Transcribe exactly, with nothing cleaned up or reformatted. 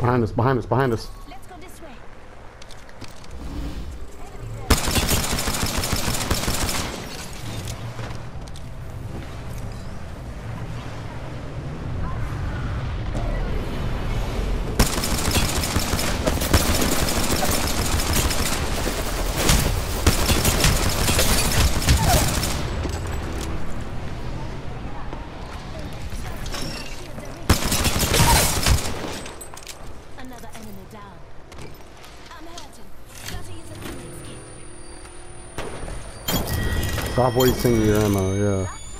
Behind us, behind us, behind us. Let's go this way. Another enemy down. I'm hurting. Gotta use a quick escape. Stop wasting your ammo, yeah.